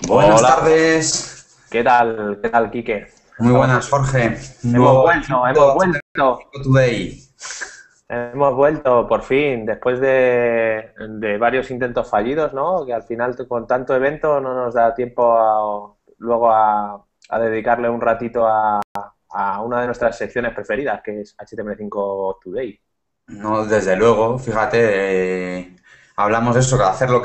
Buenas Hola, tardes, ¿qué tal? ¿Qué tal, Quique? ¿Cómo muy estamos buenas, hoy? Jorge. Hemos Nuevo vuelto, evento hemos vuelto, HTML5 Today. hemos vuelto por fin, después de varios intentos fallidos, ¿no? Que al final con tanto evento no nos da tiempo luego a dedicarle un ratito a una de nuestras secciones preferidas, que es HTML5 Today. No, desde luego, fíjate, hablamos de eso, de hacerlo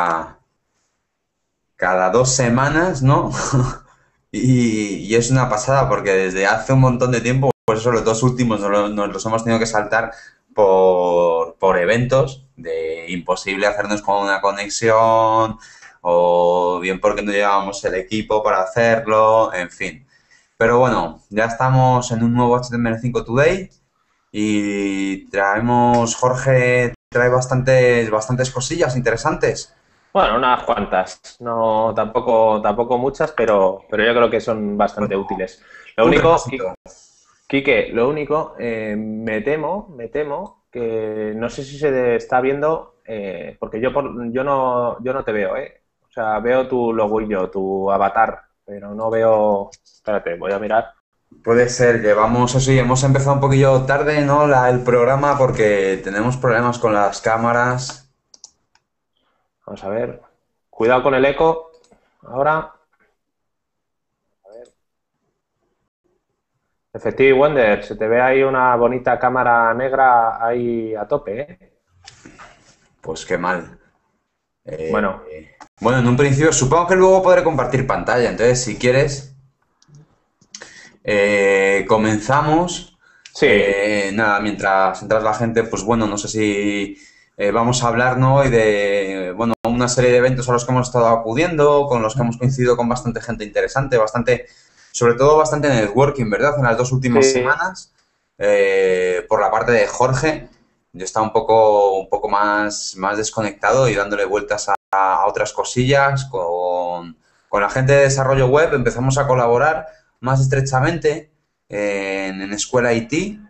cada 2 semanas, ¿no? Y es una pasada porque desde hace un montón de tiempo, por eso los dos últimos nos los hemos tenido que saltar por eventos de imposible hacernos con una conexión o bien porque no llevábamos el equipo para hacerlo, en fin. Pero bueno, ya estamos en un nuevo HTML5 Today y Jorge trae bastantes cosillas interesantes. Bueno, unas cuantas, no tampoco muchas, pero yo creo que son bastante Bueno, útiles. Lo un único, repasito. Quique, lo único, me temo que no sé si se está viendo, porque yo no te veo, ¿eh? O sea, veo tu loguillo, tu avatar, pero no veo. Espérate, voy a mirar. Puede ser, llevamos eso y hemos empezado un poquillo tarde, ¿no? El programa porque tenemos problemas con las cámaras. Vamos a ver. Cuidado con el eco. Ahora, Effective Wonder, se te ve ahí una bonita cámara negra ahí a tope, ¿eh? Pues qué mal. Eh, Bueno, bueno, en un principio supongo que luego podré compartir pantalla, entonces si quieres, comenzamos. sí. Nada, mientras entra la gente, pues bueno, no sé si vamos a hablar, ¿no? Y de, bueno, una serie de eventos a los que hemos estado acudiendo, con los que hemos coincidido con bastante gente interesante, sobre todo bastante networking, ¿verdad? En las dos últimas Sí. semanas, por la parte de Jorge, yo estaba un poco más desconectado y dándole vueltas a otras cosillas. Con la gente de desarrollo web empezamos a colaborar más estrechamente en Escuela IT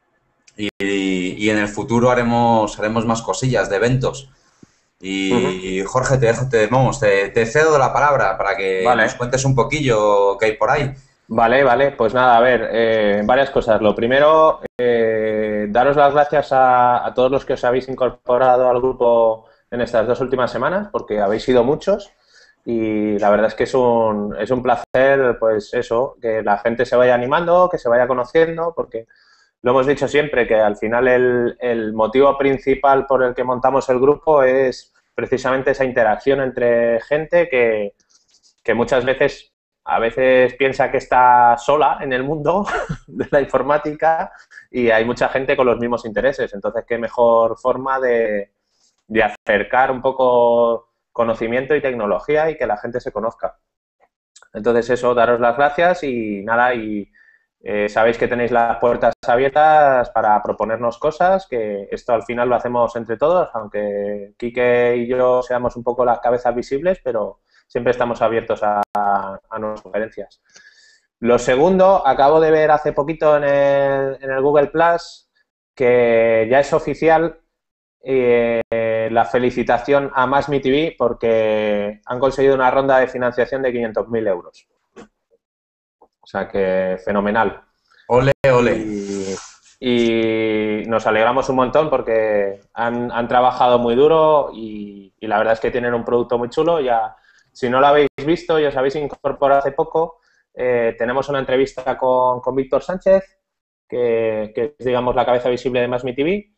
y en el futuro haremos más cosillas de eventos. Ujú. Y Jorge, te cedo la palabra para que nos Vale. cuentes un poquillo qué hay por ahí. Vale, vale, pues nada, a ver, varias cosas. Lo primero, daros las gracias a todos los que os habéis incorporado al grupo en estas 2 últimas semanas, porque habéis sido muchos y la verdad es que es un placer, pues eso, que la gente se vaya animando, que se vaya conociendo, porque lo hemos dicho siempre, que al final el motivo principal por el que montamos el grupo es precisamente esa interacción entre gente que muchas veces, a veces piensa que está sola en el mundo de la informática y hay mucha gente con los mismos intereses. Entonces, qué mejor forma de acercar un poco conocimiento y tecnología y que la gente se conozca. Entonces, eso, daros las gracias y nada, y sabéis que tenéis las puertas abiertas para proponernos cosas, que esto al final lo hacemos entre todos, aunque Quique y yo seamos un poco las cabezas visibles, pero siempre estamos abiertos a nuevas sugerencias. Lo segundo, acabo de ver hace poquito en el Google Plus que ya es oficial la felicitación a MassMe TV porque han conseguido una ronda de financiación de 500.000 euros. O sea que fenomenal. Ole, ole. Y nos alegramos un montón porque han trabajado muy duro y la verdad es que tienen un producto muy chulo. Ya, si no lo habéis visto y os habéis incorporado hace poco, tenemos una entrevista con Víctor Sánchez, que es, digamos, la cabeza visible de MassMe TV.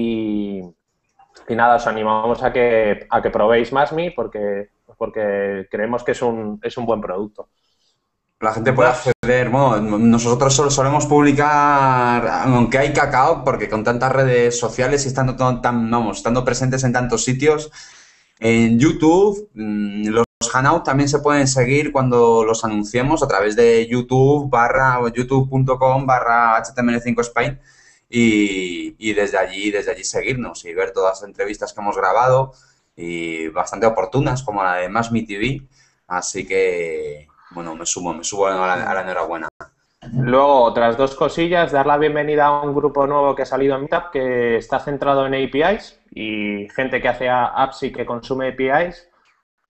Y nada, os animamos a que probéis MassMe porque creemos que es un buen producto. La gente puede Dos, acceder, bueno, nosotros solo solemos publicar, aunque hay cacao, porque con tantas redes sociales y estando presentes en tantos sitios, en YouTube, los Hangouts también se pueden seguir cuando los anunciemos a través de youtube.com/, HTML5 Spain y desde allí seguirnos y ver todas las entrevistas que hemos grabado y bastante oportunas como la de Más Mi TV. Así que, bueno, me subo a la enhorabuena. luego, otras dos cosillas, dar la bienvenida a un grupo nuevo que ha salido en Meetup que está centrado en APIs y gente que hace apps y que consume APIs.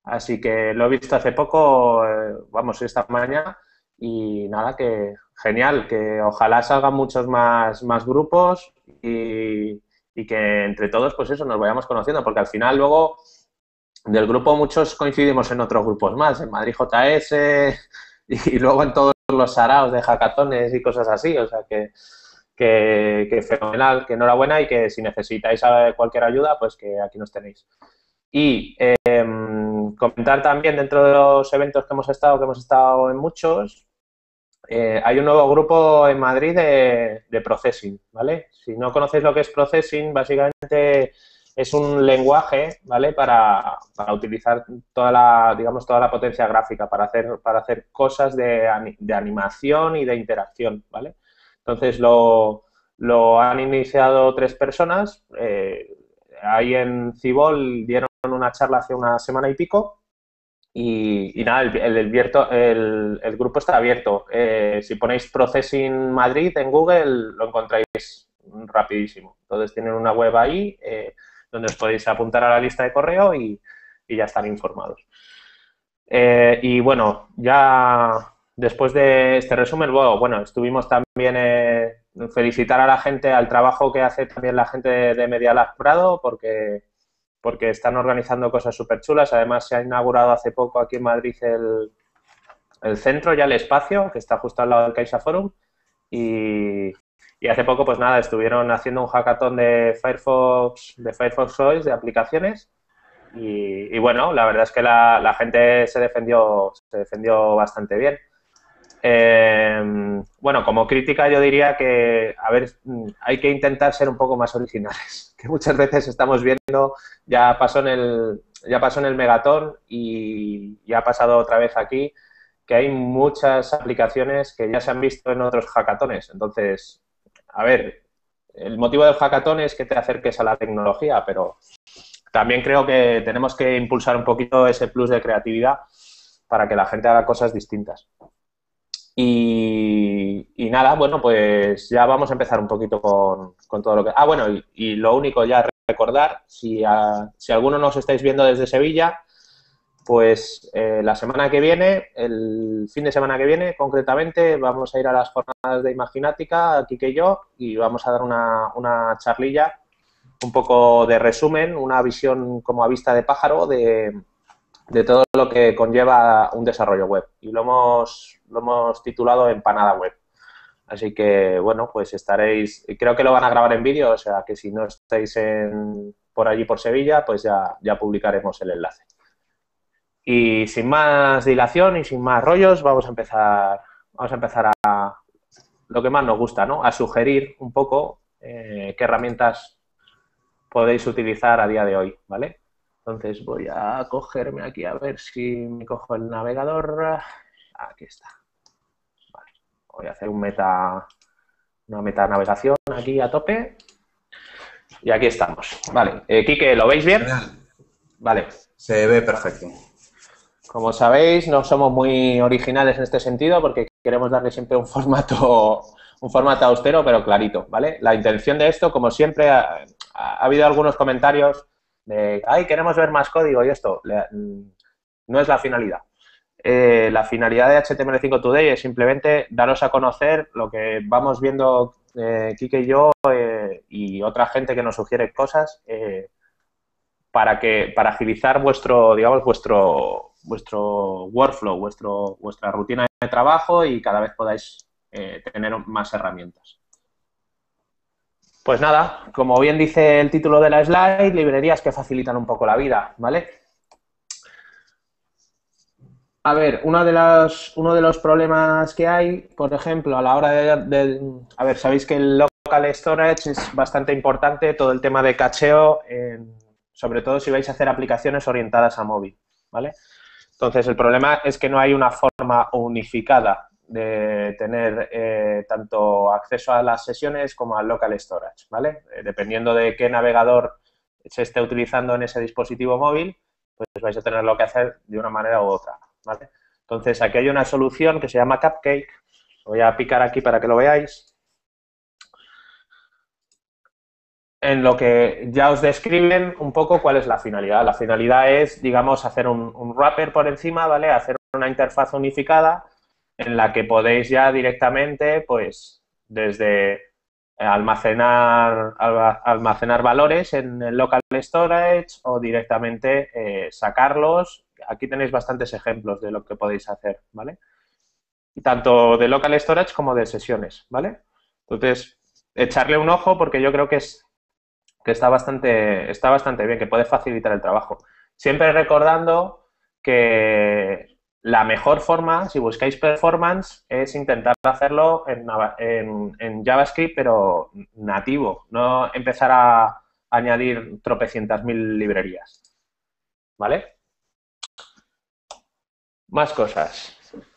Así que lo he visto hace poco, vamos, esta mañana, y nada, que genial, que ojalá salgan muchos más grupos y que entre todos, pues eso, nos vayamos conociendo, porque al final luego del grupo muchos coincidimos en otros grupos más, en Madrid JS y luego en todos los saraos de hackatones y cosas así, o sea que fenomenal, que enhorabuena y que si necesitáis cualquier ayuda, pues que aquí nos tenéis. Y comentar también dentro de los eventos que hemos estado en muchos, hay un nuevo grupo en Madrid de processing, ¿vale? Si no conocéis lo que es processing, básicamente es un lenguaje, ¿vale? Para utilizar digamos, toda la potencia gráfica, para hacer cosas de animación y de interacción, ¿vale? Entonces lo han iniciado 3 personas. Ahí en Cibol dieron una charla hace una semana y pico. Y nada, el grupo está abierto. Si ponéis Processing Madrid en Google, lo encontráis rapidísimo. Entonces tienen una web ahí donde os podéis apuntar a la lista de correo y ya están informados. Y bueno, ya después de este resumen, bueno, estuvimos también felicitar a la gente, al trabajo que hace también la gente de Media Lab Prado, porque están organizando cosas súper chulas. Además, se ha inaugurado hace poco aquí en Madrid el centro, ya el espacio, que está justo al lado del Caixa Forum. Y hace poco, pues nada, estuvieron haciendo un hackathon de Firefox OS, de aplicaciones. Y bueno, la verdad es que la gente se defendió bastante bien. Bueno, como crítica yo diría que, a ver, hay que intentar ser un poco más originales, que muchas veces estamos viendo, ya pasó en el Megatón y ya ha pasado otra vez aquí, que hay muchas aplicaciones que ya se han visto en otros hackatones. Entonces, a ver, el motivo del hackathon es que te acerques a la tecnología, pero también creo que tenemos que impulsar un poquito ese plus de creatividad para que la gente haga cosas distintas. Y nada, bueno, pues ya vamos a empezar un poquito con todo lo que... Ah, bueno, y lo único ya recordar, si alguno nos estáis viendo desde Sevilla, pues la semana que viene, el fin de semana que viene, concretamente, vamos a ir a las jornadas de Imaginática, Kike y yo, y vamos a dar una charlilla, un poco de resumen, una visión como a vista de pájaro de todo lo que conlleva un desarrollo web. Y lo hemos titulado Empanada Web. Así que, bueno, pues estaréis... Creo que lo van a grabar en vídeo, o sea que si no estáis por allí, por Sevilla, pues ya publicaremos el enlace. Y sin más dilación y sin más rollos, vamos a empezar a lo que más nos gusta, ¿no? A sugerir un poco qué herramientas podéis utilizar a día de hoy, ¿vale? Entonces voy a cogerme aquí a ver si me cojo el navegador. Aquí está. Vale. Voy a hacer una metanavegación aquí a tope. Y aquí estamos. Vale. Quique, ¿lo veis bien? Vale. Se ve perfecto. Como sabéis, no somos muy originales en este sentido porque queremos darle siempre un formato austero, pero clarito, ¿vale? La intención de esto, como siempre, ha habido algunos comentarios de, ay, queremos ver más código y esto. No es la finalidad. La finalidad de HTML5 Today es simplemente daros a conocer lo que vamos viendo Kike y yo y otra gente que nos sugiere cosas para agilizar vuestro workflow, vuestra rutina de trabajo y cada vez podáis tener más herramientas. Pues nada, como bien dice el título de la slide, librerías que facilitan un poco la vida, ¿vale? A ver, uno de los problemas que hay, por ejemplo, a la hora a ver, sabéis que el local storage es bastante importante, todo el tema de cacheo, sobre todo si vais a hacer aplicaciones orientadas a móvil, ¿vale? Entonces, el problema es que no hay una forma unificada de tener tanto acceso a las sesiones como al local storage, ¿vale? Dependiendo de qué navegador se esté utilizando en ese dispositivo móvil, pues vais a tenerlo que hacer de una manera u otra, ¿vale? Entonces, aquí hay una solución que se llama Cupcake. Voy a picar aquí para que lo veáis. en lo que ya os describen un poco cuál es la finalidad. La finalidad es, digamos, hacer un wrapper por encima, ¿vale? Hacer una interfaz unificada en la que podéis ya directamente, pues, desde almacenar valores en el local storage o directamente sacarlos. Aquí tenéis bastantes ejemplos de lo que podéis hacer, ¿vale? Tanto de local storage como de sesiones, ¿vale? Entonces, echarle un ojo porque yo creo que está bastante bien, que puede facilitar el trabajo. Siempre recordando que la mejor forma, si buscáis performance, es intentar hacerlo en JavaScript, pero nativo, no empezar a añadir tropecientas mil librerías. ¿Vale? Más cosas.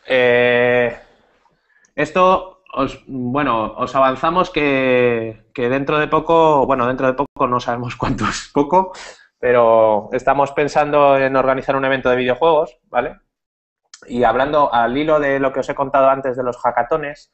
Esto, os avanzamos que dentro de poco, bueno, dentro de poco no sabemos cuánto es poco, pero estamos pensando en organizar un evento de videojuegos, ¿vale? Y hablando al hilo de lo que os he contado antes de los hackatones,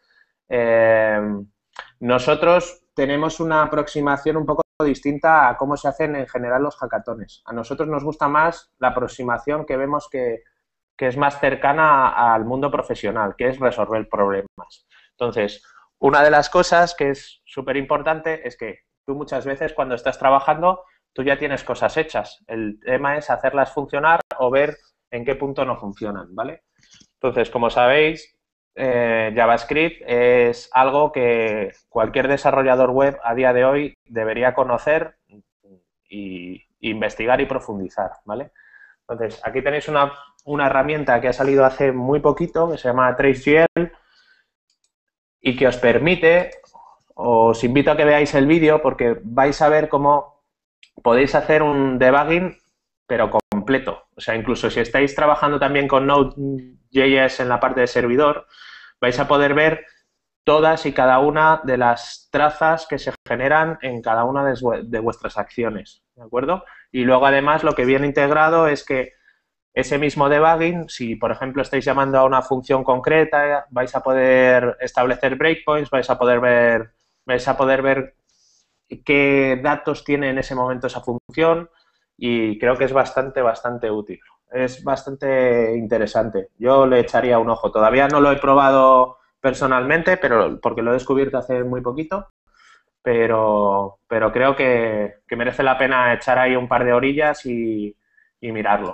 nosotros tenemos una aproximación un poco distinta a cómo se hacen en general los hackatones. A nosotros nos gusta más la aproximación que vemos que es más cercana al mundo profesional, que es resolver problemas. Entonces, una de las cosas que es súper importante es que tú muchas veces cuando estás trabajando, tú ya tienes cosas hechas. El tema es hacerlas funcionar o ver en qué punto no funcionan, ¿vale? Entonces, como sabéis, JavaScript es algo que cualquier desarrollador web a día de hoy debería conocer y investigar y profundizar, ¿vale? Entonces, aquí tenéis una herramienta que ha salido hace muy poquito, que se llama TraceGL, y que os permite, os invito a que veáis el vídeo porque vais a ver cómo podéis hacer un debugging, pero completo. O sea, incluso si estáis trabajando también con Node.js en la parte de servidor, vais a poder ver todas y cada una de las trazas que se generan en cada una de vuestras acciones, ¿de acuerdo? Y luego, además, lo que viene integrado es que ese mismo debugging, si por ejemplo estáis llamando a una función concreta, vais a poder establecer breakpoints, vais a poder ver qué datos tiene en ese momento esa función y creo que es bastante útil. Es bastante interesante. Yo le echaría un ojo. Todavía no lo he probado personalmente, pero porque lo he descubierto hace muy poquito, pero creo que merece la pena echar ahí un par de orillas y mirarlo.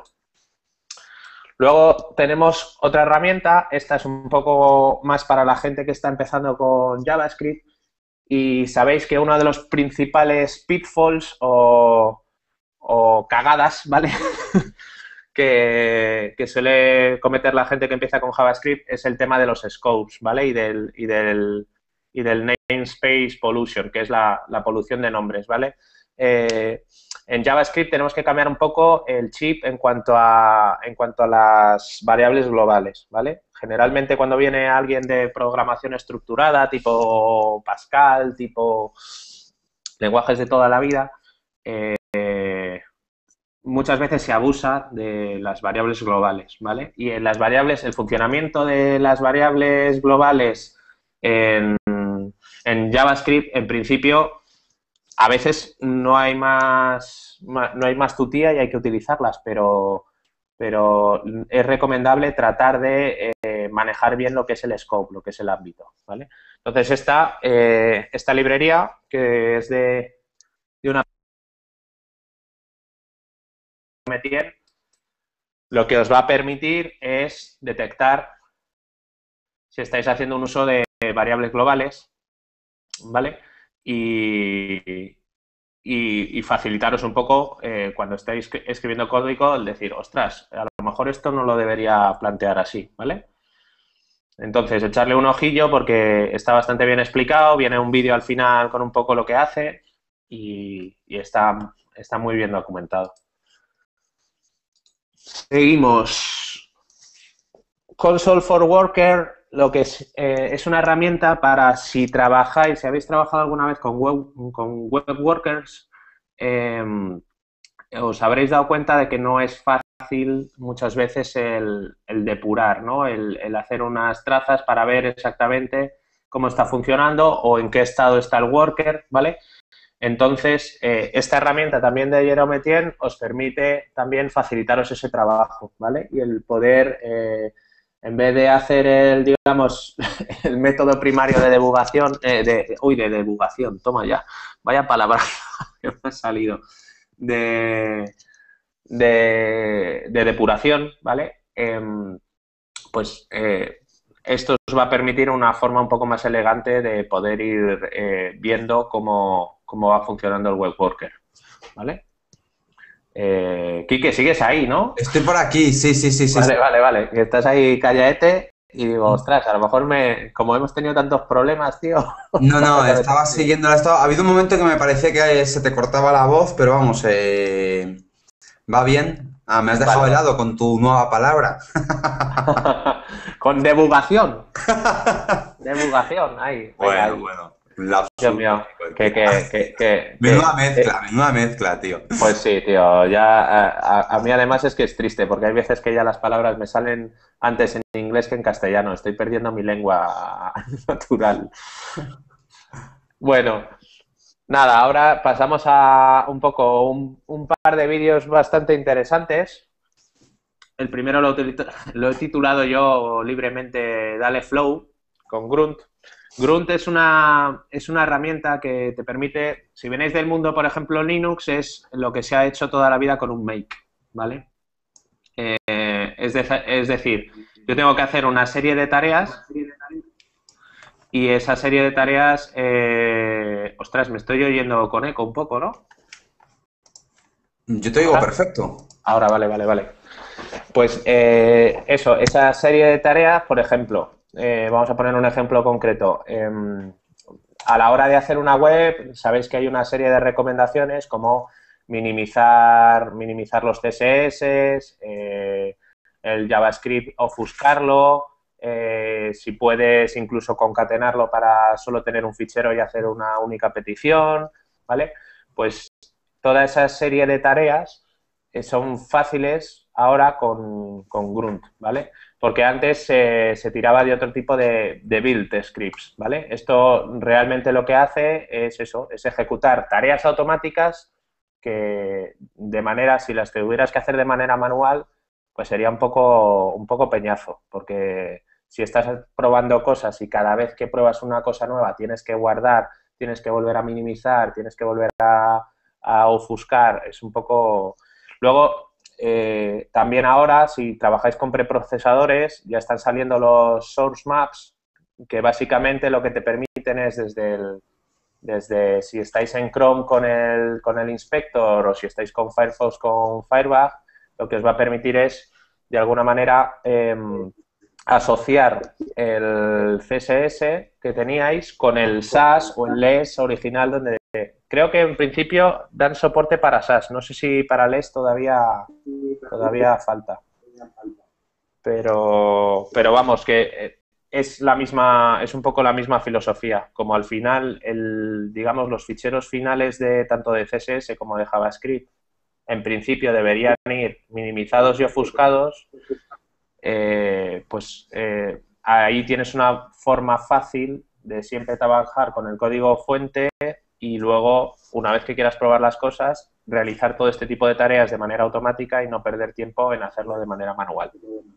Luego tenemos otra herramienta, esta es un poco más para la gente que está empezando con JavaScript y sabéis que uno de los principales pitfalls o cagadas, ¿vale? que suele cometer la gente que empieza con JavaScript es el tema de los scopes, ¿vale? Y del namespace pollution, que es la polución de nombres, ¿vale? En JavaScript tenemos que cambiar un poco el chip en cuanto a las variables globales, ¿vale? Generalmente cuando viene alguien de programación estructurada, tipo Pascal, tipo lenguajes de toda la vida, muchas veces se abusa de las variables globales, ¿vale? Y en las variables, el funcionamiento de las variables globales en JavaScript, en principio, a veces no hay más tutía y hay que utilizarlas, pero es recomendable tratar de manejar bien lo que es el scope, lo que es el ámbito, ¿vale? Entonces, esta librería, que es de una Metier, lo que os va a permitir es detectar si estáis haciendo un uso de variables globales, ¿vale? Y facilitaros un poco cuando estáis escribiendo código el decir, ostras, a lo mejor esto no lo debería plantear así, ¿vale? Entonces, echarle un ojillo porque está bastante bien explicado, viene un vídeo al final con un poco lo que hace y está muy bien documentado. Seguimos. Console for Worker, lo que es una herramienta para si trabajáis, si habéis trabajado alguna vez con web workers, os habréis dado cuenta de que no es fácil muchas veces el depurar, ¿no? El hacer unas trazas para ver exactamente cómo está funcionando o en qué estado está el worker, ¿vale? Entonces, esta herramienta también de Jerome Etienne os permite también facilitaros ese trabajo, ¿vale? Y el poder, en vez de hacer digamos, el método primario de debugación, de debugación, toma ya, vaya palabra que me ha salido, de depuración, ¿vale? Pues esto os va a permitir una forma un poco más elegante de poder ir viendo cómo va funcionando el web worker, ¿vale? Quique, sigues ahí, ¿no? Estoy por aquí, sí. Vale. Que estás ahí callaete y digo, ostras, a lo mejor como hemos tenido tantos problemas, tío. No, estaba siguiendo la estaba. Ha habido un momento que me parecía que se te cortaba la voz, pero vamos, va bien. Me has dejado helado con tu nueva palabra. Con debugación. Debugación, ahí. Bueno. Dios mío, menuda mezcla, tío. Pues sí, tío, ya a mí además es que es triste, porque hay veces que ya las palabras me salen antes en inglés que en castellano, estoy perdiendo mi lengua natural. Bueno, nada, ahora pasamos a un par de vídeos bastante interesantes. El primero lo he titulado yo libremente Dale Flow con Grunt. Grunt es una herramienta que te permite, si venéis del mundo, por ejemplo, Linux, es lo que se ha hecho toda la vida con un make, ¿vale? Es decir, yo tengo que hacer una serie de tareas y esa serie de tareas, ostras, me estoy oyendo con eco un poco, ¿no? Yo te digo perfecto. Ahora, vale. Pues esa serie de tareas, por ejemplo, vamos a poner un ejemplo concreto. A la hora de hacer una web, sabéis que hay una serie de recomendaciones como minimizar los CSS, el JavaScript ofuscarlo, si puedes incluso concatenarlo para solo tener un fichero y hacer una única petición, ¿vale? Pues toda esa serie de tareas son fáciles ahora con Grunt, ¿vale? Porque antes se tiraba de otro tipo de build scripts, ¿vale? Esto realmente lo que hace es eso, es ejecutar tareas automáticas que de manera, si las tuvieras que hacer de manera manual, pues sería un poco peñazo, porque si estás probando cosas y cada vez que pruebas una cosa nueva tienes que guardar, tienes que volver a minimizar, tienes que volver a ofuscar, es un poco... Luego, también ahora, si trabajáis con preprocesadores, ya están saliendo los source maps, que básicamente lo que te permiten es desde si estáis en Chrome con el Inspector o si estáis con Firefox con Firebug, lo que os va a permitir es, de alguna manera, asociar el CSS que teníais con el SAS o el LES original donde... Creo que en principio dan soporte para SAS. No sé si para LES todavía falta. Pero vamos, que es un poco la misma filosofía. Como al final, digamos, los ficheros finales de tanto de CSS como de JavaScript, en principio deberían ir minimizados y ofuscados, ahí tienes una forma fácil de siempre trabajar con el código fuente y luego, una vez que quieras probar las cosas, realizar todo este tipo de tareas de manera automática y no perder tiempo en hacerlo de manera manual.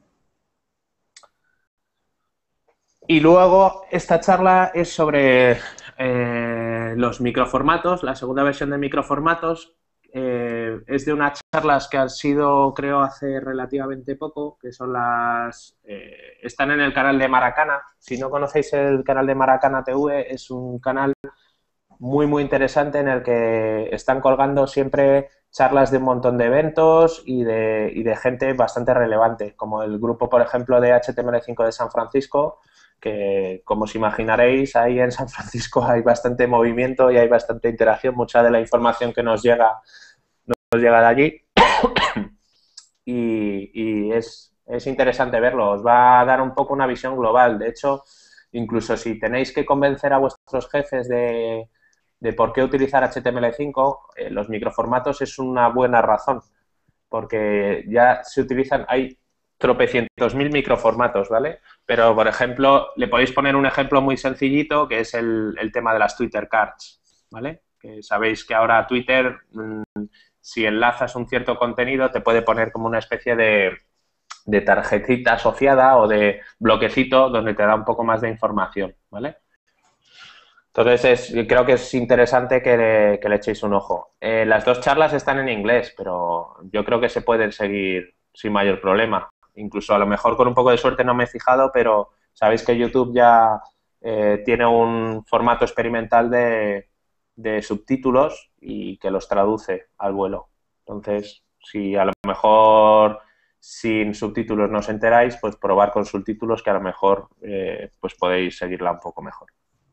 Y luego, esta charla es sobre los microformatos, la segunda versión de microformatos. Es de unas charlas que han sido, creo, hace relativamente poco, que son están en el canal de Maracana. Si no conocéis el canal de Maracana TV, es un canal muy, muy interesante en el que están colgando siempre charlas de un montón de eventos y de gente bastante relevante, como el grupo, por ejemplo, de HTML5 de San Francisco, que, como os imaginaréis, ahí en San Francisco hay bastante movimiento y hay bastante interacción. Mucha de la información que nos llega de allí y es interesante verlo. Os va a dar un poco una visión global. De hecho, incluso si tenéis que convencer a vuestros jefes de por qué utilizar HTML5, los microformatos es una buena razón, porque ya se utilizan, hay tropecientos mil microformatos, ¿vale? Pero, por ejemplo, le podéis poner un ejemplo muy sencillito, que es el tema de las Twitter Cards, ¿vale? Que sabéis que ahora Twitter, si enlazas un cierto contenido, te puede poner como una especie de tarjetita asociada o de bloquecito donde te da un poco más de información, ¿vale? Entonces, creo que es interesante que le echéis un ojo. Las dos charlas están en inglés, pero yo creo que se pueden seguir sin mayor problema. Incluso a lo mejor con un poco de suerte no me he fijado, pero sabéis que YouTube ya tiene un formato experimental de subtítulos y que los traduce al vuelo. Entonces, si a lo mejor sin subtítulos no os enteráis, pues probar con subtítulos que a lo mejor pues podéis seguirla un poco mejor.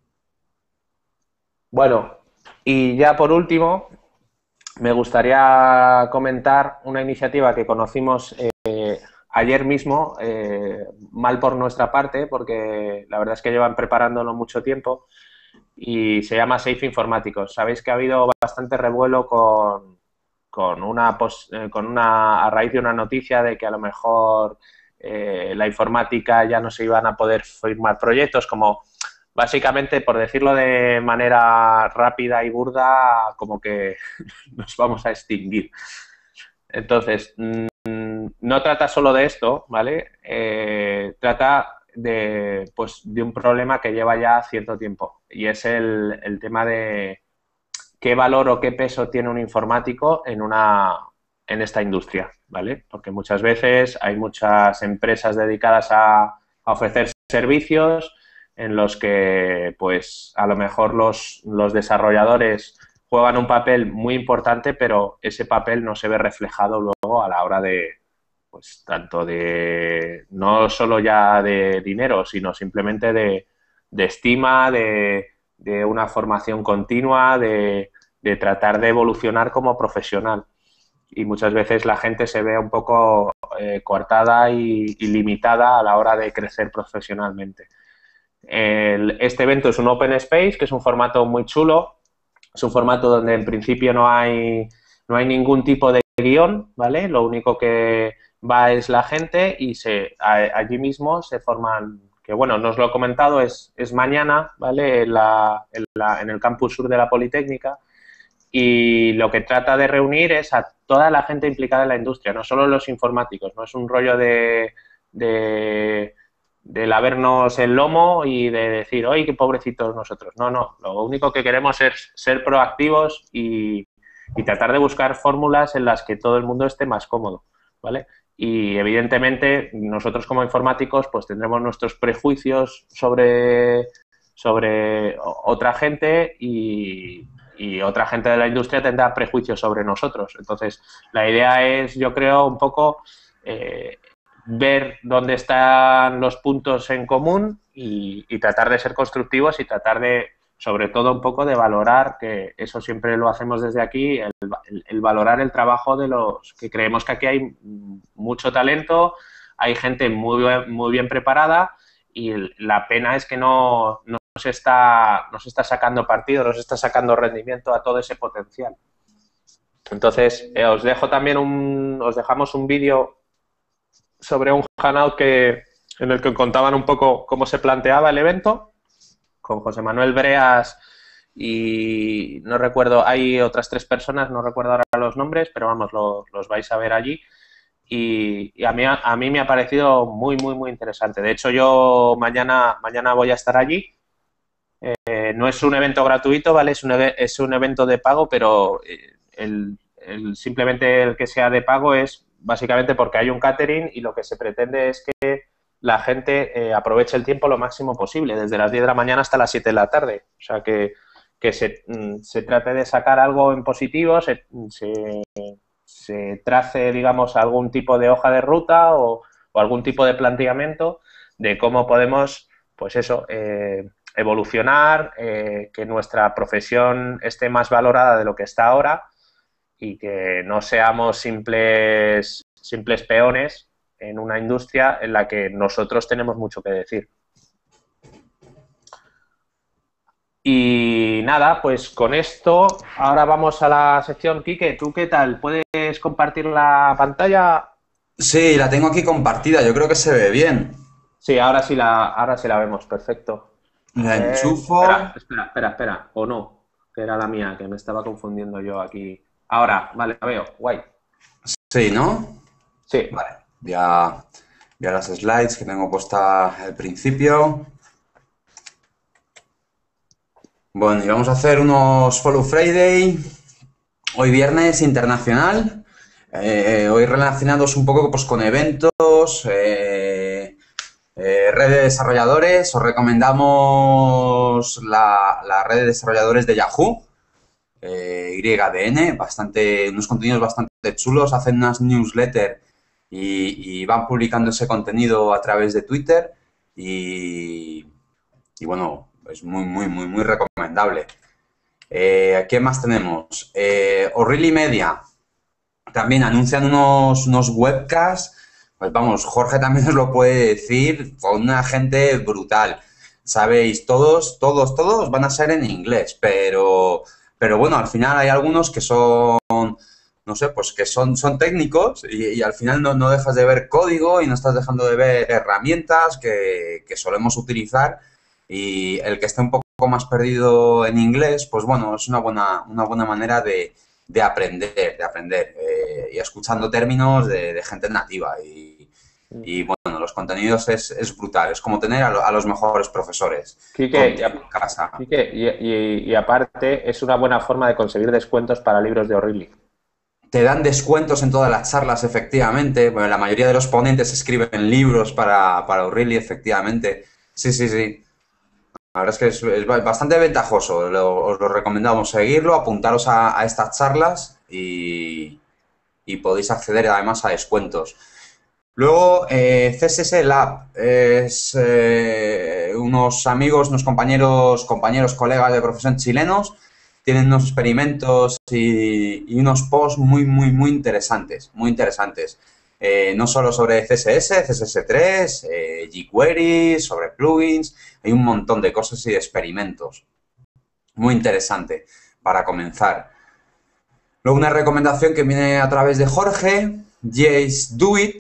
Bueno, y ya por último, me gustaría comentar una iniciativa que conocimos ayer mismo, mal por nuestra parte, porque la verdad es que llevan preparándolo mucho tiempo, y se llama Safe Informáticos. Sabéis que ha habido bastante revuelo a raíz de una noticia de que a lo mejor la informática ya no se iban a poder firmar proyectos, como básicamente, por decirlo de manera rápida y burda, como que nos vamos a extinguir. Entonces, no trata solo de esto, ¿vale? Trata pues, de un problema que lleva ya cierto tiempo, y es el tema de qué valor o qué peso tiene un informático en esta industria, ¿vale? Porque muchas veces hay muchas empresas dedicadas a ofrecer servicios en los que, pues, a lo mejor los desarrolladores juegan un papel muy importante, pero ese papel no se ve reflejado luego a la hora de, pues, tanto de, no solo ya de dinero, sino simplemente de estima, de una formación continua, de tratar de evolucionar como profesional. Y muchas veces la gente se ve un poco coartada y limitada a la hora de crecer profesionalmente. Este evento es un Open Space, que es un formato muy chulo. Es un formato donde en principio no hay ningún tipo de guión, ¿vale? Lo único que va es la gente y allí mismo se forman, que bueno, no os lo he comentado, es mañana, ¿vale? En el campus sur de la Politécnica, y lo que trata de reunir es a toda la gente implicada en la industria, no solo los informáticos, no es un rollo de lavernos el lomo y de decir, ¡ay, qué pobrecitos nosotros! No, no, lo único que queremos es ser proactivos y tratar de buscar fórmulas en las que todo el mundo esté más cómodo, ¿vale? Y evidentemente nosotros como informáticos pues tendremos nuestros prejuicios sobre otra gente y otra gente de la industria tendrá prejuicios sobre nosotros. Entonces, la idea es, yo creo, un poco ver dónde están los puntos en común y tratar de ser constructivos y tratar de, sobre todo, un poco de valorar, que eso siempre lo hacemos desde aquí, el valorar el trabajo de los que creemos que aquí hay mucho talento, hay gente muy bien preparada, y la pena es que no se está sacando partido, no se está sacando rendimiento a todo ese potencial. Entonces, os dejamos un vídeo sobre un Hangout en el que contaban un poco cómo se planteaba el evento, con José Manuel Breas y no recuerdo, hay otras 3 personas, no recuerdo ahora los nombres, pero vamos, los vais a ver allí. Y a mí me ha parecido muy, muy, muy interesante. De hecho, yo mañana voy a estar allí. No es un evento gratuito, ¿vale? Es un evento de pago, pero simplemente el que sea de pago es básicamente porque hay un catering y lo que se pretende es que la gente aproveche el tiempo lo máximo posible, desde las 10 de la mañana hasta las 7 de la tarde. O sea, que se trate de sacar algo en positivo, se trace, digamos, algún tipo de hoja de ruta o algún tipo de planteamiento de cómo podemos, pues eso, evolucionar, que nuestra profesión esté más valorada de lo que está ahora y que no seamos simples peones en una industria en la que nosotros tenemos mucho que decir. Y nada, pues con esto ahora vamos a la sección. Quique, ¿tú qué tal? ¿Puedes compartir la pantalla? Sí, la tengo aquí compartida, yo creo que se ve bien. Sí, ahora sí la vemos, perfecto. A La ver, enchufo. espera, o no. que era la mía, que me estaba confundiendo yo aquí. Ahora, vale, la veo, guay. Sí, ¿no? Sí, Vale, ya las slides que tengo puesta al principio. Bueno, y vamos a hacer unos Follow Friday. Hoy viernes internacional. Hoy relacionados un poco pues, con eventos, red de desarrolladores. Os recomendamos la red de desarrolladores de Yahoo, YDN, unos contenidos bastante chulos. Hacen unas newsletters y van publicando ese contenido a través de Twitter y bueno, es muy recomendable. ¿Qué más tenemos? O'Reilly Media también anuncian unos webcasts. Pues vamos, Jorge también os lo puede decir, con una gente brutal. Sabéis, todos van a ser en inglés, pero bueno, al final hay algunos que son, no sé, pues que son técnicos y al final no dejas de ver código y no estás dejando de ver herramientas que solemos utilizar, y el que esté un poco más perdido en inglés, pues bueno, es una buena manera de aprender y escuchando términos de gente nativa y bueno, los contenidos es brutal, es como tener a los mejores profesores Quique, contigo en casa. Quique, y aparte es una buena forma de conseguir descuentos para libros de O'Reilly. Te dan descuentos en todas las charlas, efectivamente. Bueno, la mayoría de los ponentes escriben libros para O'Reilly, efectivamente. Sí. La verdad es que es bastante ventajoso. Os lo recomendamos seguirlo, apuntaros a estas charlas y podéis acceder además a descuentos. Luego, CSS Lab es unos amigos, unos compañeros, colegas de profesión chilenos. Tienen unos experimentos y unos posts muy interesantes, muy interesantes. No solo sobre CSS, CSS3, jQuery, sobre plugins, hay un montón de cosas y de experimentos. Muy interesante para comenzar. Luego una recomendación que viene a través de Jorge, Just Do It.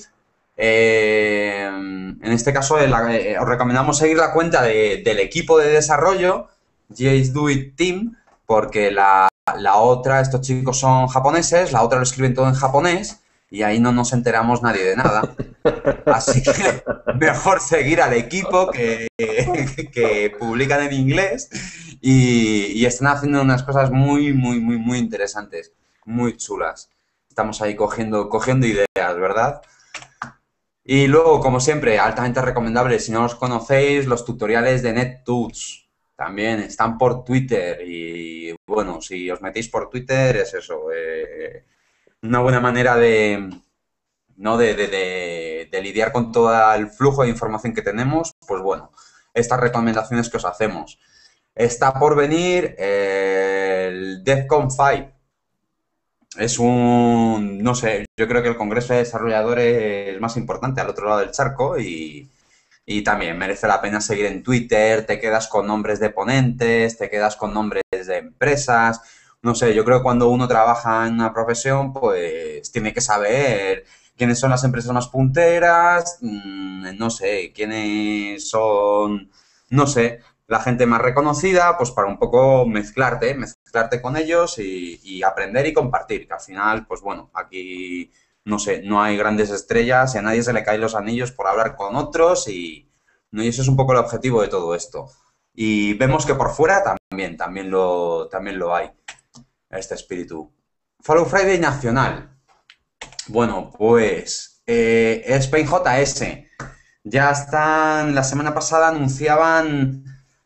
En este caso os recomendamos seguir la cuenta del equipo de desarrollo, Just Do It Team, porque la otra, estos chicos son japoneses, la otra lo escriben todo en japonés y ahí no nos enteramos nadie de nada. Así que mejor seguir al equipo que publican en inglés y están haciendo unas cosas muy interesantes, muy chulas. Estamos ahí cogiendo ideas, ¿verdad? Y luego, como siempre, altamente recomendable, si no los conocéis, los tutoriales de NetTools. También están por Twitter y, bueno, si os metéis por Twitter es eso, una buena manera ¿no? de lidiar con todo el flujo de información que tenemos. Pues bueno, estas recomendaciones que os hacemos. Está por venir el DevCon 5. Es no sé, yo creo que el Congreso de Desarrolladores más importante al otro lado del charco y también merece la pena seguir en Twitter. Te quedas con nombres de ponentes, te quedas con nombres de empresas. No sé, yo creo que cuando uno trabaja en una profesión, pues tiene que saber quiénes son las empresas más punteras, no sé, quiénes son, no sé, la gente más reconocida, pues para un poco mezclarte con ellos y aprender y compartir, que al final, pues bueno, aquí, no sé, no hay grandes estrellas y a nadie se le caen los anillos por hablar con otros no, y ese es un poco el objetivo de todo esto. Y vemos que por fuera también lo hay, este espíritu. Follow Friday nacional. Bueno, pues Spain JS. Ya están, la semana pasada anunciaban,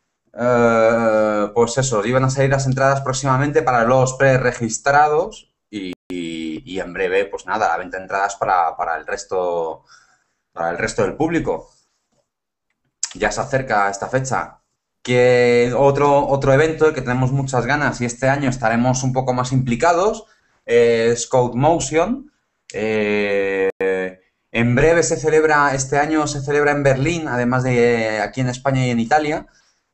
pues eso, iban a salir las entradas próximamente para los preregistrados y en breve, pues nada, la venta de entradas para el resto del público. Ya se acerca esta fecha. Que otro evento del que tenemos muchas ganas y este año estaremos un poco más implicados es CodeMotion. En breve este año se celebra en Berlín, además de aquí en España y en Italia.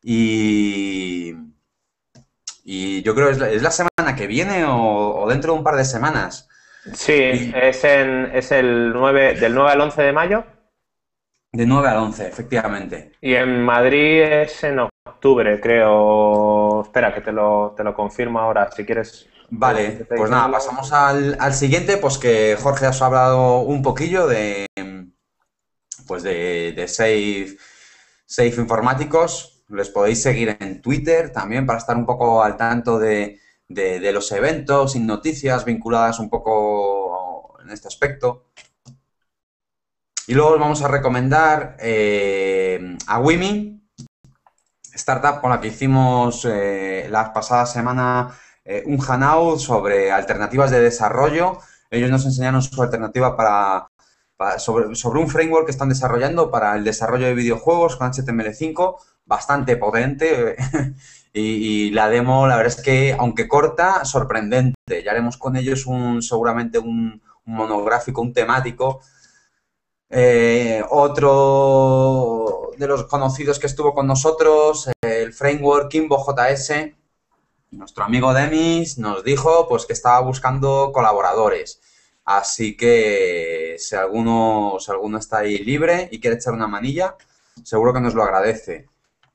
Y yo creo que es la semana que viene o dentro de un par de semanas. Sí, Y es el 9, del 9 al 11 de mayo. de 9 al 11, efectivamente. Y en Madrid es en octubre, creo. lo... Espera, que te lo confirmo ahora, si quieres. Vale, pues nada, pasamos al siguiente, pues que Jorge os ha hablado un poquillo de Safe Informáticos. Les podéis seguir en Twitter también para estar un poco al tanto de los eventos y noticias vinculadas un poco en este aspecto. Y luego os vamos a recomendar a Wimi, startup con la que hicimos la pasada semana un hangout sobre alternativas de desarrollo. Ellos nos enseñaron su alternativa sobre un framework que están desarrollando para el desarrollo de videojuegos con HTML5, bastante potente. Y la demo, la verdad es que, aunque corta, sorprendente. Ya haremos con ellos seguramente un monográfico, un temático. Otro de los conocidos que estuvo con nosotros, el framework Kimbo.js, nuestro amigo Demis nos dijo pues que estaba buscando colaboradores. Así que si alguno está ahí libre y quiere echar una manilla, seguro que nos lo agradece.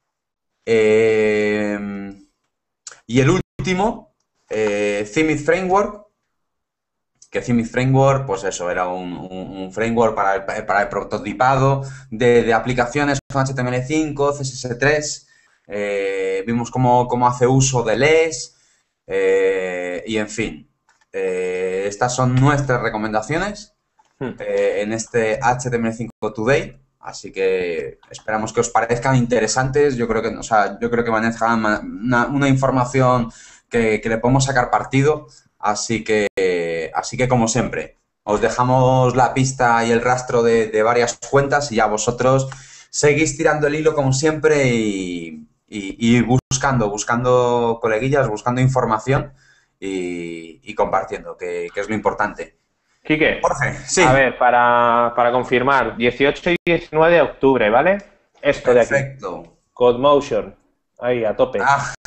Y el último, Themid Framework, que Themid Framework, pues eso, era un framework para el prototipado de aplicaciones con HTML5, CSS3. Vimos cómo hace uso de LES y, en fin, estas son nuestras recomendaciones en este HTML5 Today. Así que esperamos que os parezcan interesantes. Yo creo que manejan una información que le podemos sacar partido. Así que, como siempre, os dejamos la pista y el rastro de varias cuentas y ya vosotros seguís tirando el hilo como siempre y buscando coleguillas, buscando información y compartiendo, que es lo importante. Quique, Jorge, sí. A ver, para confirmar, 18 y 19 de octubre, ¿vale? Esto Perfecto. De aquí. CodeMotion, ahí, a tope.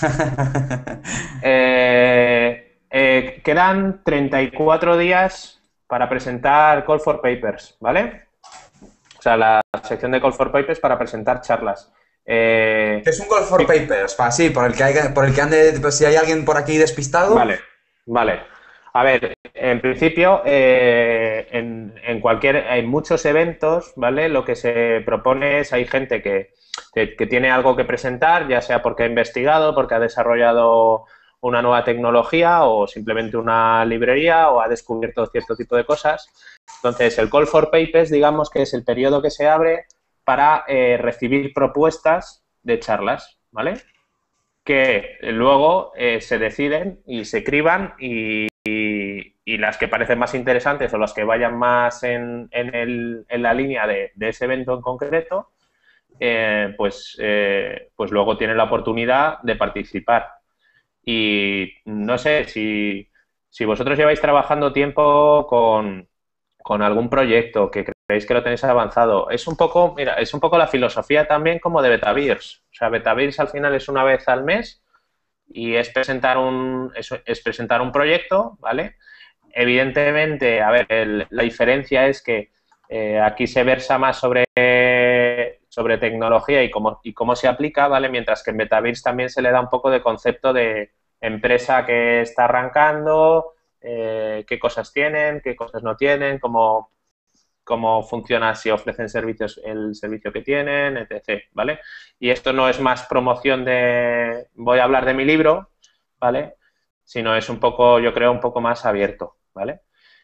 Quedan 34 días para presentar Call for Papers, ¿vale? O sea, la sección de Call for Papers para presentar charlas. ¿Qué es un Call for Papers? Sí, por el que ande, pues, si hay alguien por aquí despistado. Vale. A ver, en principio, en muchos eventos, ¿vale? Lo que se propone es, hay gente que tiene algo que presentar, ya sea porque ha investigado, porque ha desarrollado una nueva tecnología o simplemente una librería o ha descubierto cierto tipo de cosas. Entonces, el Call for Papers, digamos que es el periodo que se abre para recibir propuestas de charlas, ¿vale? Que luego se deciden y se criban y las que parecen más interesantes o las que vayan más en la línea de ese evento en concreto, pues luego tienen la oportunidad de participar. Y no sé si vosotros lleváis trabajando tiempo con algún proyecto que creéis que lo tenéis avanzado. Es un poco la filosofía también como de Betavirs. O sea, Betavirs al final es una vez al mes y es presentar un proyecto, ¿vale? Evidentemente, a ver, la diferencia es que aquí se versa más sobre tecnología y cómo se aplica, ¿vale? Mientras que en Betavirs también se le da un poco de concepto de empresa que está arrancando, qué cosas tienen, qué cosas no tienen, cómo funciona si ofrecen el servicio que tienen, etc., ¿vale? Y esto no es más promoción de voy a hablar de mi libro, ¿vale? Sino es un poco, yo creo, un poco más abierto, ¿vale?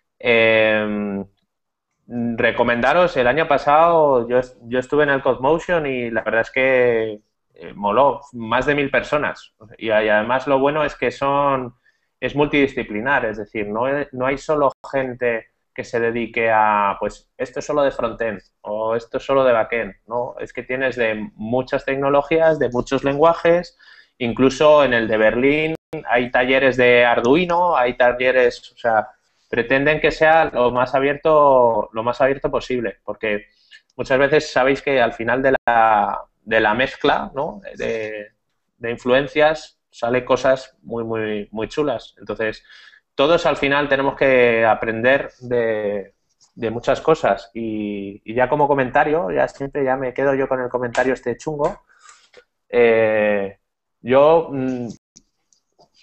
Recomendaros, el año pasado yo estuve en el CodeMotion y la verdad es que moló, más de 1000 personas. Y además lo bueno es que es multidisciplinar, es decir, no hay solo gente que se dedique a, pues, esto es solo de frontend o esto es solo de backend, ¿no? Es que tienes de muchas tecnologías, de muchos lenguajes, incluso en el de Berlín hay talleres de Arduino, hay talleres, o sea, pretenden que sea lo más abierto posible, porque muchas veces sabéis que al final de la mezcla, ¿no? de influencias sale cosas muy, muy, muy chulas. Entonces, todos al final tenemos que aprender de muchas cosas y ya como comentario, ya me quedo yo con el comentario este chungo. Yo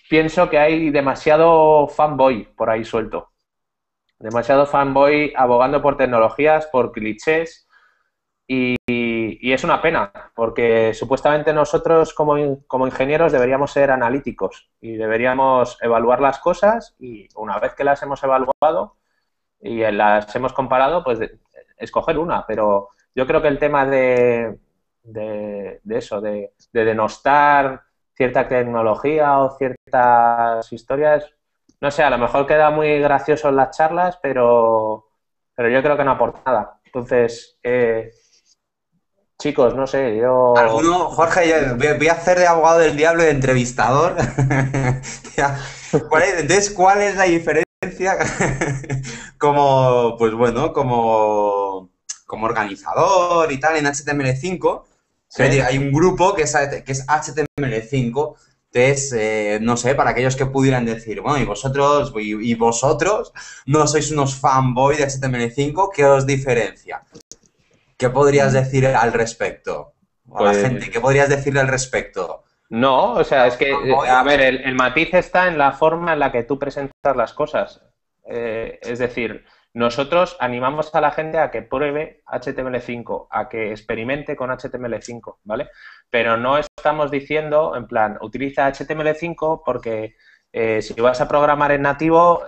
pienso que hay demasiado fanboy por ahí suelto. Demasiado fanboy abogando por tecnologías, por clichés. Y es una pena, porque supuestamente nosotros como ingenieros deberíamos ser analíticos y deberíamos evaluar las cosas y una vez que las hemos evaluado y las hemos comparado, pues escoger una. Pero yo creo que el tema de eso, de denostar cierta tecnología o ciertas historias, no sé, a lo mejor queda muy gracioso en las charlas, pero yo creo que no aporta nada. Entonces, chicos, no sé, yo... Alguno, Jorge, yo voy a hacer de abogado del diablo y de entrevistador. Ya. Entonces, ¿cuál es la diferencia como, pues bueno, como organizador y tal en HTML5? Sí, Hay un grupo que es HTML5. Entonces, no sé, para aquellos que pudieran decir, bueno, y vosotros no sois unos fanboy de HTML5, ¿qué os diferencia? ¿Qué podrías decir al respecto? A la gente, ¿qué pues podrías decirle al respecto? no, o sea, es que, a ¿Fanboy? ver, el matiz está en la forma en la que tú presentas las cosas. Es decir, nosotros animamos a la gente a que pruebe HTML5, a que experimente con HTML5, ¿vale? Pero no estamos diciendo, en plan, utiliza HTML5 porque si vas a programar en nativo,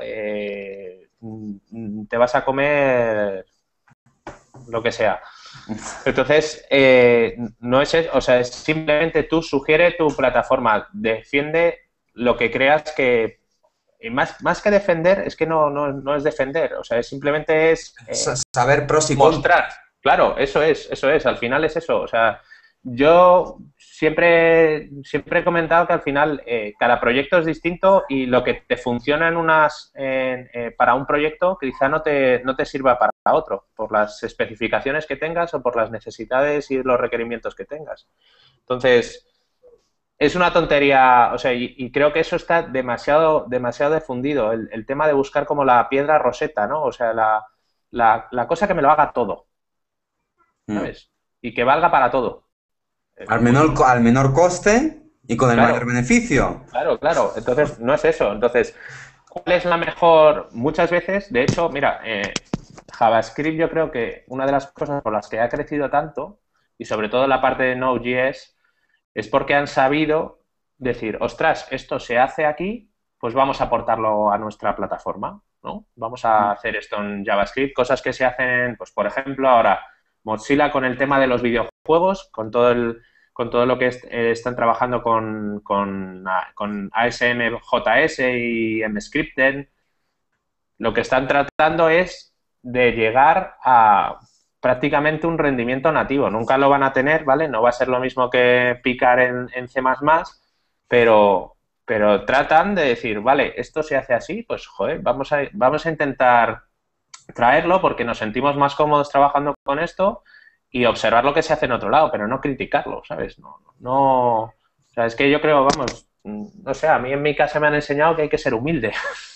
te vas a comer lo que sea. Entonces, no es eso, o sea, es simplemente tú sugiere tu plataforma, defiende lo que creas que, y más que defender, es que no es defender, o sea, simplemente es Saber pros y contras. mostrar. Claro, eso es, al final es eso, o sea, yo siempre he comentado que al final cada proyecto es distinto y lo que te funciona para un proyecto quizá no te sirva para otro, por las especificaciones que tengas o por las necesidades y los requerimientos que tengas. Entonces, es una tontería, o sea, y creo que eso está demasiado difundido, el tema de buscar como la piedra roseta, ¿no? O sea, la cosa que me lo haga todo, ¿sabes? Y que valga para todo. Pues Al menor coste y con el mayor claro, beneficio. claro. Entonces, no es eso. Entonces, ¿cuál es la mejor? Muchas veces, de hecho, mira, JavaScript yo creo que una de las cosas por las que ha crecido tanto, y sobre todo la parte de Node.js, es porque han sabido decir, ostras, esto se hace aquí, pues vamos a aportarlo a nuestra plataforma, ¿no? Vamos a hacer esto en JavaScript, cosas que se hacen, pues por ejemplo, ahora Mozilla con el tema de los videojuegos, con todo lo que están trabajando con ASM.js y Mscripten, lo que están tratando es de llegar a prácticamente un rendimiento nativo. Nunca lo van a tener, ¿vale? No va a ser lo mismo que picar en C++, pero, pero tratan de decir, vale, esto se hace así, pues joder, vamos a intentar traerlo porque nos sentimos más cómodos trabajando con esto y observar lo que se hace en otro lado, pero no criticarlo, ¿sabes? O sea, es que yo creo, vamos, no sé, a mí en mi casa me han enseñado que hay que ser humilde.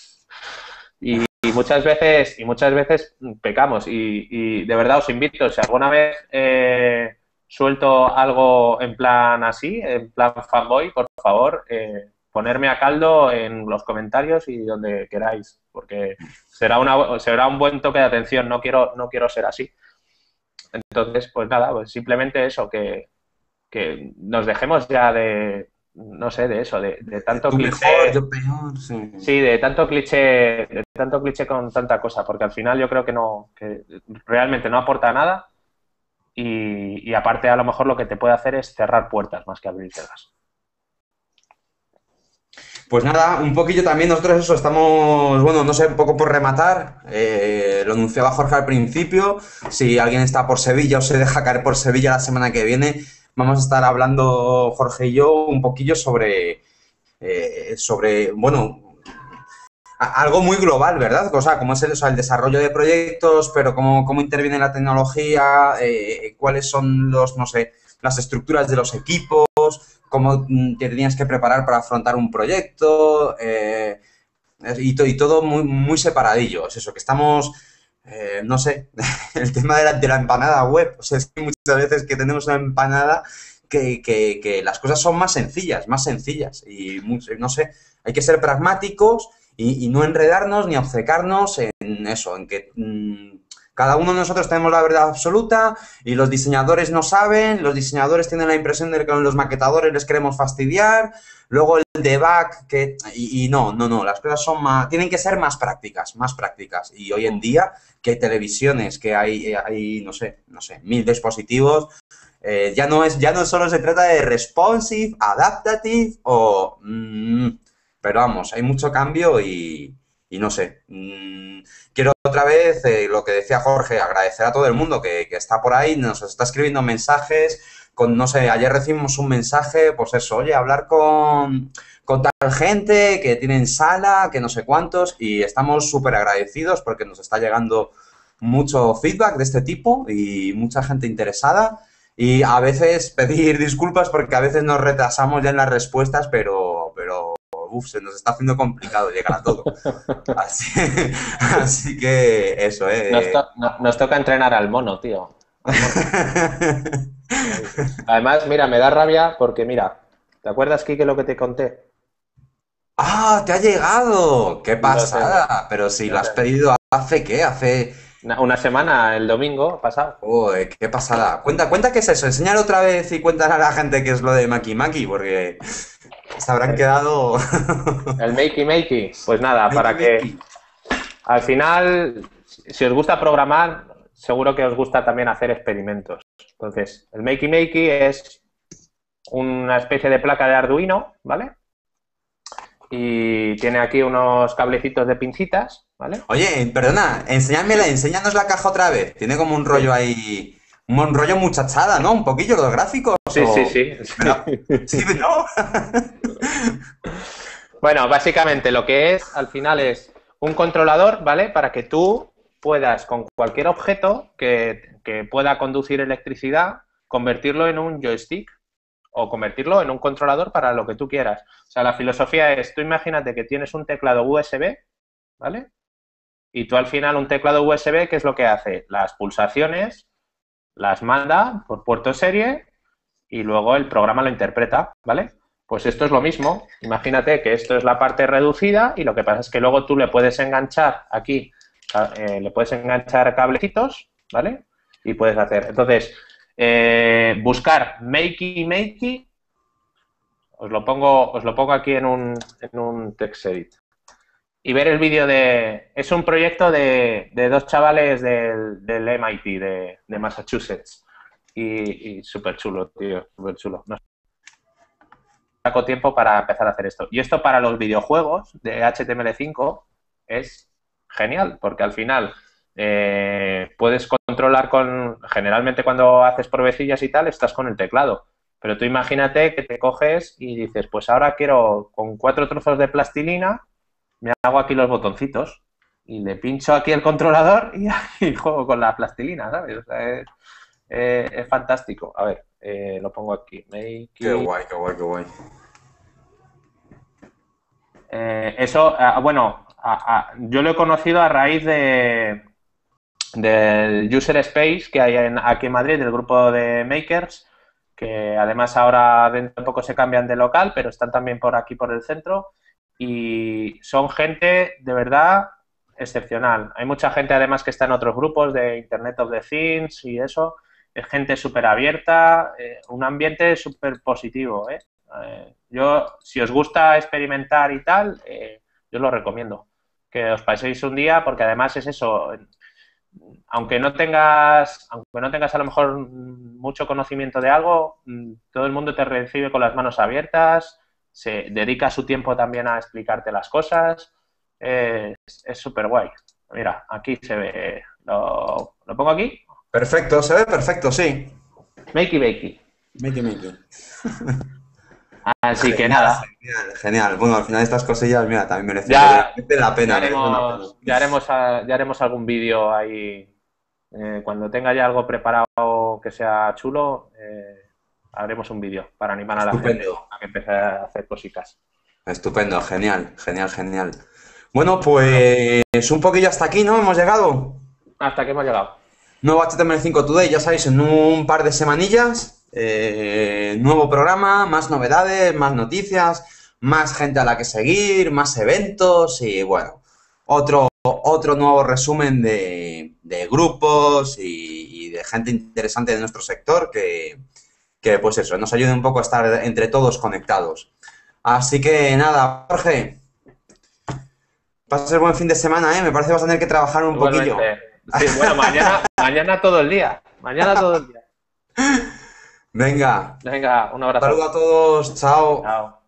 Y muchas veces pecamos. Y de verdad os invito, si alguna vez suelto algo en plan así, en plan fanboy, por favor, ponerme a caldo en los comentarios y donde queráis, porque será un buen toque de atención. No quiero ser así. Entonces, pues nada, pues simplemente eso, que nos dejemos ya de, no sé, de eso, de tanto Tú mejor, cliché. yo peor. Sí. Sí, de tanto cliché con tanta cosa, porque al final yo creo que realmente no aporta nada y aparte a lo mejor lo que te puede hacer es cerrar puertas más que abrirlas. Pues nada, un poquillo también nosotros eso, estamos, bueno, no sé, un poco por rematar, lo anunciaba Jorge al principio, si alguien está por Sevilla o se deja caer por Sevilla la semana que viene, vamos a estar hablando Jorge y yo un poquillo sobre bueno, algo muy global, ¿verdad? O sea, cómo es o sea, el desarrollo de proyectos, pero cómo interviene la tecnología, cuáles son no sé, las estructuras de los equipos, cómo te tenías que preparar para afrontar un proyecto, y todo muy, muy separadillo. Es eso, que estamos, no sé, el tema de la empanada web. O sea, es que muchas veces que tenemos una empanada que las cosas son más sencillas. Y no sé, hay que ser pragmáticos y no enredarnos ni obcecarnos en eso, en que cada uno de nosotros tenemos la verdad absoluta y los diseñadores no saben, los diseñadores tienen la impresión de que los maquetadores les queremos fastidiar, luego el debug, no, las cosas son tienen que ser más prácticas, y hoy en día que hay televisiones, que hay no sé, 1000 dispositivos, ya no solo se trata de responsive, adaptative pero vamos, hay mucho cambio y no sé. Quiero otra vez, lo que decía Jorge, agradecer a todo el mundo que está por ahí, nos está escribiendo mensajes, no sé, ayer recibimos un mensaje, pues eso, oye, hablar con tal gente que tienen sala, que no sé cuántos, y estamos súper agradecidos porque nos está llegando mucho feedback de este tipo y mucha gente interesada. Y a veces pedir disculpas porque a veces nos retrasamos ya en las respuestas, pero se nos está haciendo complicado llegar a todo. Así que eso, Nos toca entrenar al mono, tío. Además, mira, me da rabia porque, mira, ¿te acuerdas, Kike, lo que te conté? ¡Ah, te ha llegado! ¡Qué pasada! tengo. Pero si lo has pedido ¿hace qué? Hace... Una semana, el domingo pasado. ¡Qué pasada! Cuenta qué es eso, enséñalo otra vez y cuéntale a la gente qué es lo de Maki Maki, porque se habrán quedado... El Makey Makey. Pues nada, para que al final, si os gusta programar, seguro que os gusta también hacer experimentos. Entonces, el Makey Makey es una especie de placa de Arduino, ¿vale? Y tiene aquí unos cablecitos de pincitas, ¿vale? Oye, perdona, enséñanos la caja otra vez. Tiene como un rollo ahí, un rollo muchachada, ¿no? Un poquillo los gráficos. Sí. Sí, ¿no? Bueno, básicamente lo que es, al final es un controlador, ¿vale? Para que tú puedas, con cualquier objeto que pueda conducir electricidad, convertirlo en un joystick o convertirlo en un controlador para lo que tú quieras. O sea, la filosofía es, tú imagínate que tienes un teclado USB, ¿vale? Y tú al final un teclado USB, ¿qué es lo que hace? Las pulsaciones las manda por puerto serie y luego el programa lo interpreta, ¿vale? Pues esto es lo mismo. Imagínate que esto es la parte reducida y lo que pasa es que luego tú le puedes enganchar aquí, le puedes enganchar cablecitos, ¿vale? Y puedes hacer. Entonces, buscar Makey Makey, os lo pongo aquí en un text edit. Y ver el vídeo es un proyecto de dos chavales del MIT, de Massachusetts. Y súper chulo, tío, súper chulo. No saco tiempo para empezar a hacer esto. Y esto para los videojuegos de HTML5 es genial, porque al final puedes controlar generalmente cuando haces pruebecillas y tal, estás con el teclado. Pero tú imagínate que te coges y dices, pues ahora quiero con 4 trozos de plastilina, me hago aquí los botoncitos y le pincho aquí el controlador y juego con la plastilina, ¿sabes? O sea, es fantástico. A ver, lo pongo aquí. Qué guay. Eso, bueno, yo lo he conocido a raíz del User Space que hay aquí en Madrid, del grupo de Makers, que además ahora dentro de poco se cambian de local, pero están también por aquí, por el centro, y son gente de verdad excepcional. Hay mucha gente además que está en otros grupos de Internet of the Things y eso. Es gente súper abierta, un ambiente súper positivo, ¿eh? Yo, si os gusta experimentar y tal, yo lo recomiendo. Que os paséis un día, porque además es eso. Aunque no tengas a lo mejor mucho conocimiento de algo, todo el mundo te recibe con las manos abiertas, se dedica su tiempo también a explicarte las cosas. Es súper guay. Mira, aquí se ve. ¿Lo pongo aquí? Perfecto, se ve perfecto, sí. Makey Bakey. Makey. Así que nada. Genial. Bueno, al final estas cosillas, mira, también merecen la pena. Ya haremos algún vídeo ahí. Cuando tenga ya algo preparado que sea chulo, haremos un vídeo para animar a la gente a que empiece a hacer cositas. Estupendo, genial. Bueno, pues un poquillo hasta aquí, ¿no? Hemos llegado. Hasta que hemos llegado. Nuevo HTML5 Today, ya sabéis, en un par de semanillas. Nuevo programa, más novedades, más noticias, más gente a la que seguir, más eventos y bueno, otro nuevo resumen de grupos y de gente interesante de nuestro sector que pues eso, nos ayude un poco a estar entre todos conectados. Así que nada, Jorge, pases buen fin de semana, ¿eh? Me parece que vas a tener que trabajar un poquillo. Igualmente. Sí, bueno, mañana todo el día. Mañana todo el día. Venga, Venga, un abrazo. saludos a todos, chao. Chao.